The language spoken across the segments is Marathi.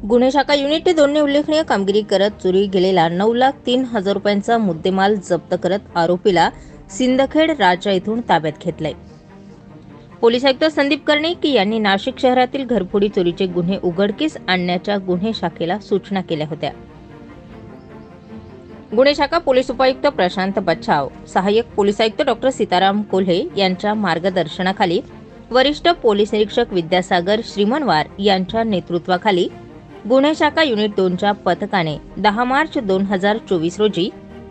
गुन्हे शाखा युनिट 2 ने उल्लेखनीय कामगिरी करत चोरी गेलेला 9,03,000 रुपयांचा मुद्देमाल जप्त करत आरोपीला सिंदखेड राजा येथून ताब्यात घेतलाय। पोलीस आयुक्त संदीप कर्णिक यांनी नाशिक शहरातील घरफोडी चोरीचे गुन्हे उघडकीस आणण्याच्या गुन्हे शाखेला सूचना केल्या होत्या। गुन्हे शाखा पोलीस उपायुक्त प्रशांत बच्छाव, सहाय्यक पोलीस आयुक्त डॉ. सीताराम कोल्हे यांच्या मार्गदर्शनाखाली वरिष्ठ पोलीस निरीक्षक विद्यासागर श्रीमनवार यांच्या नेतृत्वाखाली गुन्हे शाखा युनिट 2 च्या पथकाने 10 मार्च 2024 रोजी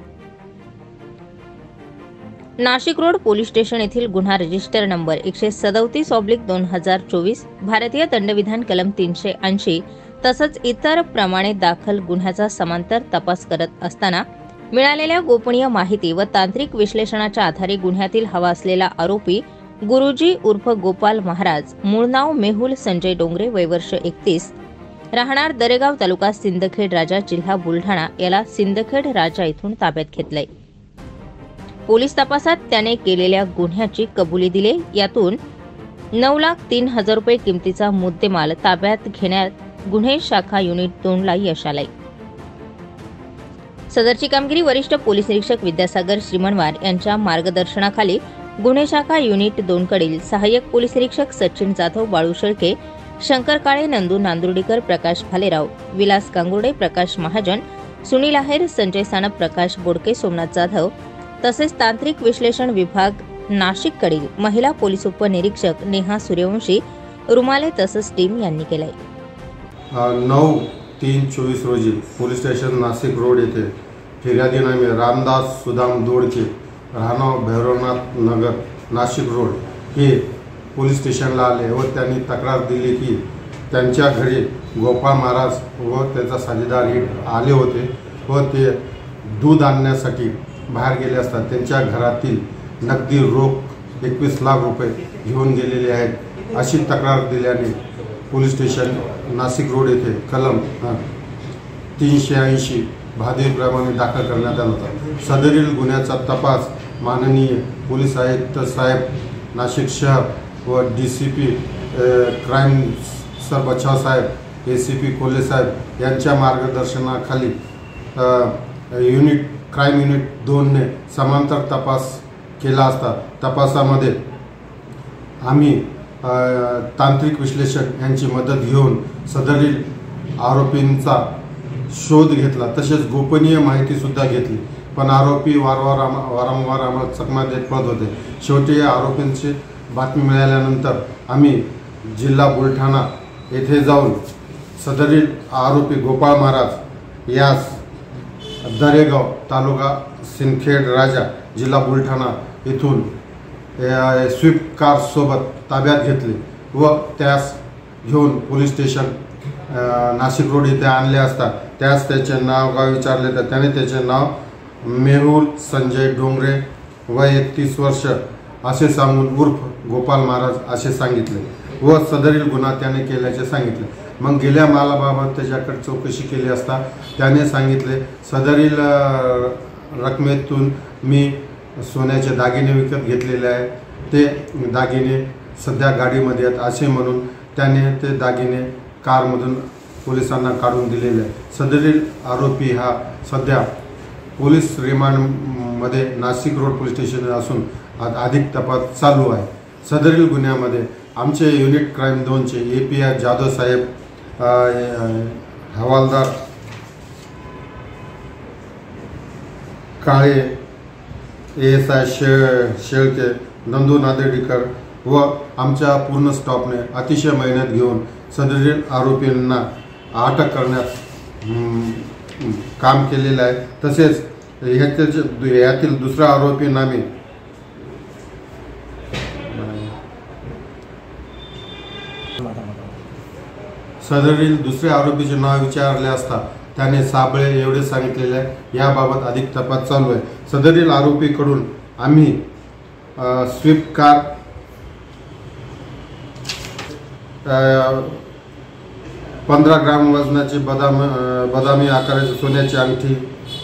नाशिक रोड पोलीस स्टेशन येथील गुन्हा रजिस्टर नंबर 137/2024 भारतीय दंडविधान कलम 380 तसंच इतर प्रमाणे दाखल गुन्ह्याचा समांतर तपास करत असताना मिळालेल्या गोपनीय माहिती व तांत्रिक विश्लेषणाच्या आधारे गुन्ह्यातील हवा असलेला आरोपी गुरुजी उर्फ गोपाल महाराज, मूळ नाव मेहुल संजय डोंगरे, वय वर्ष 31, राहणार दरेगाव, तालुका सिंदखेड राजा, जिल्हा बुलढाणा याला सिंदखेड राजा येथून ताब्यात घेतलंय। पोलीस तपासात त्याने केलेल्या गुन्ह्याची कबुली दिली। यातून 9,03,000 रुपये किमतीचा मुद्देमाल ताब्यात घेण्यात गुन्हे शाखा युनिट 2 ला यश आलंय। सदरची कामगिरी वरिष्ठ पोलीस निरीक्षक विद्यासागर श्रीमनवार यांच्या मार्गदर्शनाखाली गुन्हे शाखा युनिट 2 कडील सहाय्यक पोलीस निरीक्षक सचिन जाधव, बाळू शेळके, शंकर काळे, नंदू नांदुर्डीकर, प्रकाश भालेराव, विलास गांगुर्डे, प्रकाश महाजन, सुनील आहेर, संजय सानप, प्रकाश बोडके, सोमनाथ जाधव तसेच तांत्रिक विश्लेषण विभाग नाशिक कडील महिला पोलीस उपनिरीक्षक नेहा सूर्यवंशी, रुमाले तसंच टीम यांनी केलंय। 9/3/24 रोजी पोलीस स्टेशन नाशिक रोड येथे फिर्यादी नामे रामदास सुदाम दोडके, राहणार भैरवनाथ नगर, नाशिक रोड हे पोलीस स्टेशनला आले व त्यांनी तक्रार दिली की त्यांच्या घरी गोपाळ महाराज व त्याचा साथीदार आले होते व ते दूध आणण्यासाठी बाहेर गेले असता त्यांच्या घरातील नगदी रोख 21 लाख रुपये घेऊन गेलेले आहेत अशी तक्रार दिल्याने पोलीस स्टेशन नाशिक रोड येथे कलम 380 भादेप्रमाणे दाखल करण्यात आला होता। सदरील गुन्ह्याचा तपास माननीय पोलीस आयुक्त साहेब नाशिक शहर व DCP क्राईम सर बच्छाव साहेब, ACP कोल्हे साहेब यांच्या मार्गदर्शनाखाली क्राईम युनिट 2 ने समांतर तपास केला असता तपासामध्ये आम्ही तांत्रिक विश्लेषक यांची मदत घेऊन सदरील आरोपींचा शोध घेतला, तसेच गोपनीय माहिती सुद्धा घेतली, पण आरोपी वारंवार आम्हाला चकमा देत पळत होते। शेवटी या आरोपींची बातमी मिळाल्यानंतर आम्ही जिल्हा बुलढाणा येथे जाऊन सदरील आरोपी गोपाळ महाराज यास दरेगाव, तालुका सिंदखेड राजा, जिल्हा बुलढाणा येथून स्विफ्ट कार सोबत ताब्यात घेतले व त्यास घेऊन पोलीस स्टेशन नाशिक रोड येथे आणले असता त्यास त्याचे नाव गाव विचारले तर त्याने त्याचे नाव मेहुल संजय डोंगरे, वय 31 वर्ष असे सांगून उर्फ गोपाल महाराज असे सांगितले व सदरील गुन्हा त्याने केल्याचे सांगितले। मग गेल्या मालाबाबत त्याच्याकडे चौकशी केली असता त्याने सांगितले सदरील रकमेतून मी सोन्याचे दागिने विकत घेतलेले आहे, ते दागिने सध्या गाडीमध्ये आहेत असे म्हणून त्याने ते दागिने कारमधून पोलिसांना काढून दिलेले आहे। सदरील आरोपी हा सध्या पोलीस रिमांडमध्ये नाशिक रोड पोलीस स्टेशन असून अधिक तपास चालू आहे। सदरील गुन्ह्यामध्ये आमचे युनिट क्राईम 2 चे API जाधव साहेब, हवालदार काळे, ASI शेळके, नंदू नांदुर्डीकर व आमच्या पूर्ण स्टाफने अतिशय मेहनत घेऊन सदरील आरोपींना अटक करण्यात काम केलेलं आहे। तसेच यातील दुसरा आरोपी नामे सदरील दुसऱ्या आरोपीचे नाव विचारले असता त्याने साबळे एवढे सांगितलेले आहे। याबाबत अधिक तपास चालू आहे। सदरील आरोपीकडून आम्ही स्विफ्ट कार, 15 ग्राम वजनाची बदामी आकाराची सोन्याची अंगठी,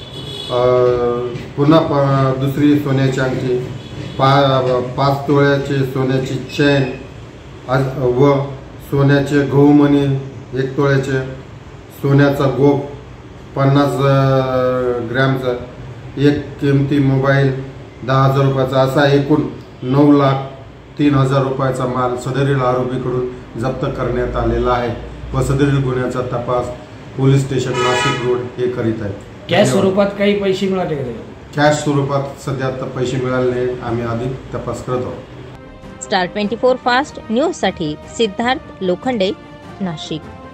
पुन्हा दुसरी सोन्याची अंगठी, 5 तोळ्याची सोन्याची चेन व सोन्याचे गहूमणी 1 तोळ्याचे सोन्याचा गोप 50 ग्रॅमचा, एक किमती मोबाईल 10,000 रुपयाचा, असा एकूण 9,03,000 रुपयाचा माल सदरील आरोपीकडून जप्त करण्यात आलेला आहे व सदरील गुन्ह्याचा तपास पोलीस स्टेशन नाशिक रोड हे करीत आहेत. कॅश स्वरूपात काही पैसे मिळाले का? कॅश स्वरूपात सध्या पैसे मिळाले नाहीत. आम्ही अधिक तपास करत आहोत. स्टार 24 फास्ट न्यूजसाठी सिद्धार्थ लोखंडे, नाशिक.